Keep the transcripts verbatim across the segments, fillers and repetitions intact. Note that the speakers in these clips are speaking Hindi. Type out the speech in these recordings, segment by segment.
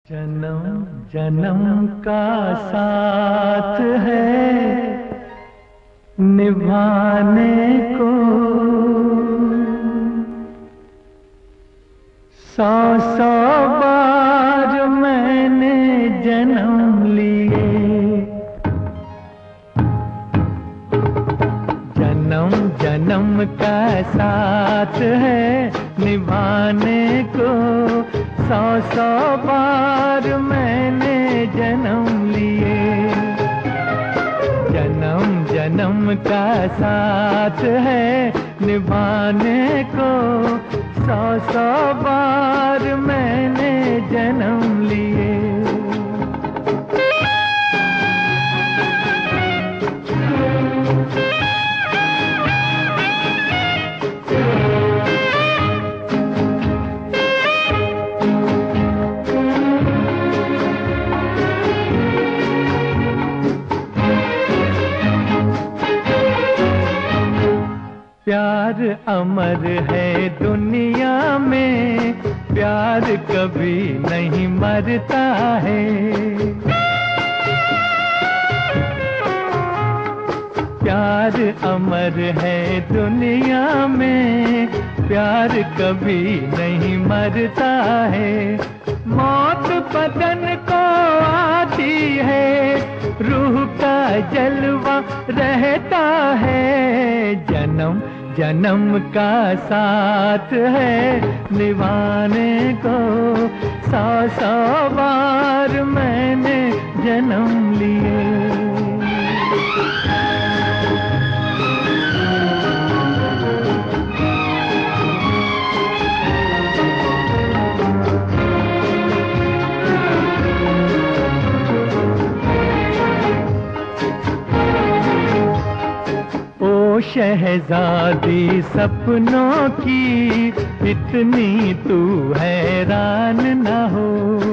जन्म जन्म का साथ है निभाने को, सौ सौ बार मैंने जन्म लिए। जन्म जन्म का साथ है निभाने को, सौ सौ बार मैंने जन्म लिए। जन्म जन्म का साथ है निभाने को, सौ सौ बार मैंने जन्म लिए। प्यार अमर है दुनिया में, प्यार कभी नहीं मरता है। प्यार अमर है दुनिया में, प्यार कभी नहीं मरता है। मौत बदन को आती है, रूह का जलवा रहता है। जन्म जन्म का साथ है निभाने को, सौ सौ बार मैंने जन्म लिए। शहजादी सपनों की, इतनी तू हैरान न हो।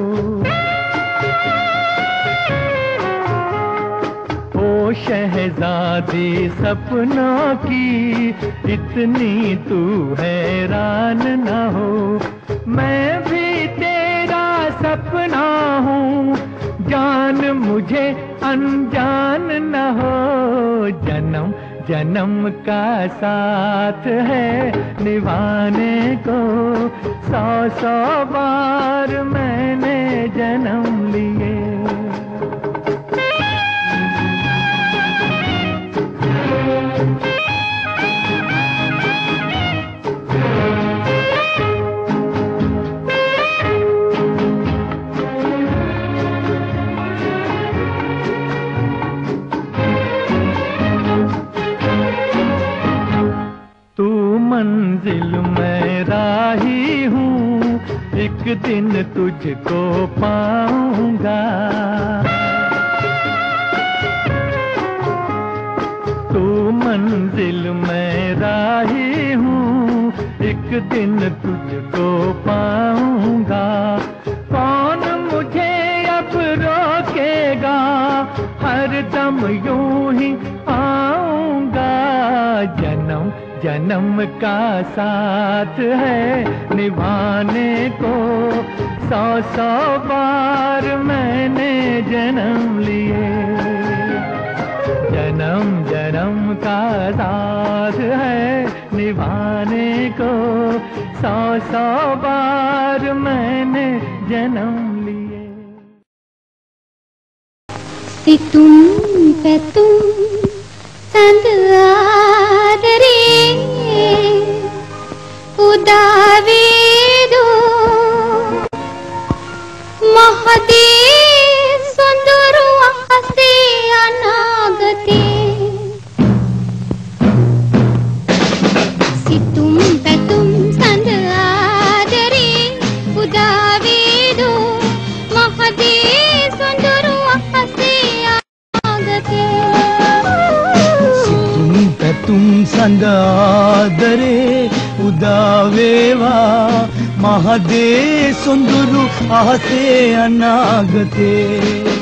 ओ शहजादी सपनों की, इतनी तू हैरान न हो। मैं भी तेरा सपना हूँ, जान मुझे अनजान न हो। जन्म जन्म का साथ है निभाने को, सौ सौ बार मैंने जन्म लिए। मंजिल में राही हूँ, एक दिन तुझको पाऊंगा। तू मंजिल में राही हूँ, एक दिन तुझको पाऊंगा। कौन मुझे अब रोकेगा, हर दम यूं ही आऊंगा। जन्म जन्म का साथ है निभाने को, सौ सौ बार मैंने जन्म लिए। जन्म जन्म का साथ है निभाने को, सौ सौ बार मैंने जन्म लिए। सितुम पे तुम संद आदरे उदावे दो, महदे सुंदर आसे अनागते। सितुम पे तुम संद आदरे उदावे दो, महदे सुंदर आसे अनागते। तुम संदादरे उदावेवा, महदे सुंदरु आसे अनागते।